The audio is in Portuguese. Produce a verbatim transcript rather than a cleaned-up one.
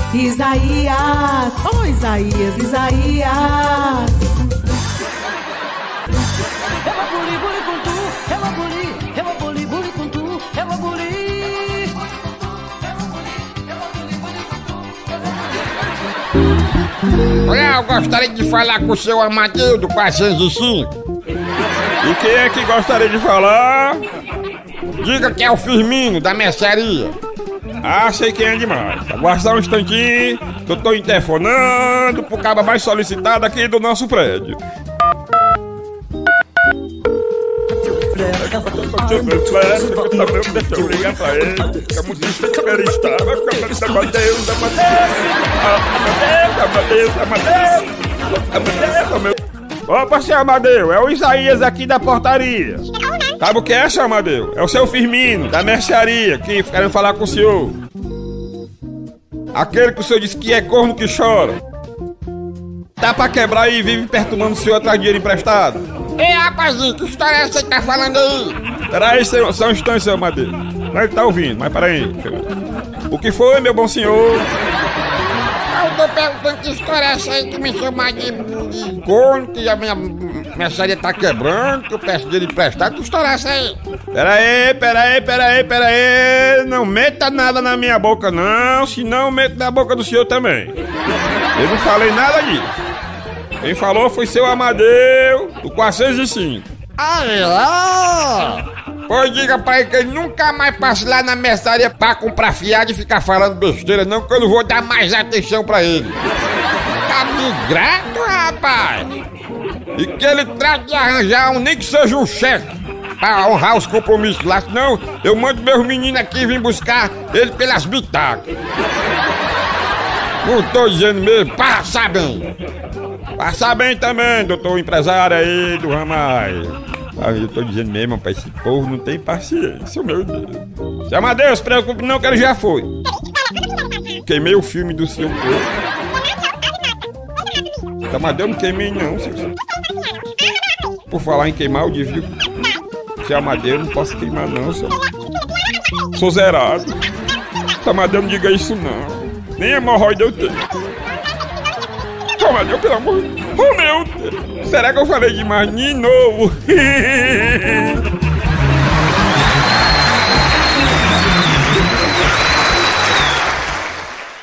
Isaías, oh Isaías, Isaías. Ela buli buli com tu, ela buli, ela buli buli com tu, ela buli. Olha, eu gostaria de falar com o seu Amadeu do quatrocentos e cinco. E quem é que gostaria de falar? Diga que é o Firmino da mercearia. Ah, sei quem é demais. Aguarda só um instantinho, que eu tô interfonando pro cabo mais solicitado aqui do nosso prédio. Deixa eu ligar pra ele. A música que ele estava. Amadeus, Amadeus, Amadeus, Amadeus. Opa, seu Amadeu, é o Isaías aqui da portaria. Sabe o que é, seu Amadeu? É o seu Firmino, da mercearia, que querem falar com o senhor. Aquele que o senhor disse que é corno que chora. Tá pra quebrar aí e vive perturbando o senhor atrás de dinheiro emprestado. Ei, rapazinho, que história é essa que tá falando aí? Peraí, seu, só um instante, seu Amadeu. Não, ele tá ouvindo, mas peraí. O que foi, meu bom senhor? Eu tô perguntando que história é essa aí que me chama de, de corno, que a minha mercearia tá quebrando, que eu peço dinheiro emprestado. Que história é essa aí? Peraí, peraí, peraí, peraí. Não meta nada na minha boca, não, senão eu meto na boca do senhor também. Eu não falei nada disso. Quem falou foi seu Amadeu, do quatrocentos e cinco. Ah, é? Pois diga pra ele que ele nunca mais passe lá na mercearia pra comprar fiado e ficar falando besteira, não, que eu não vou dar mais atenção pra ele. Tá me grato, rapaz. E que ele trate de arranjar um, nem que seja um cheque, pra honrar os compromissos lá, senão eu mando meus meninos aqui vir buscar ele pelas bitacas. Não tô dizendo mesmo, passa bem. Passa bem também, doutor empresário aí do Ramai. Ah, eu tô dizendo mesmo, rapaz, esse povo não tem paciência, meu Deus. Seu Amadeu, se preocupe não que ele já foi. Queimei o filme do senhor. Seu Amadeu, não queimei não, senhor. Por falar em queimar, eu devia. Seu Amadeu, não posso queimar não, senhor. Sou zerado. Seu Amadeu, não diga isso não. Nem hemorroida eu tenho. Seu Amadeu, pelo amor de Deus. Oh, meu Deus. Será que eu falei demais de novo?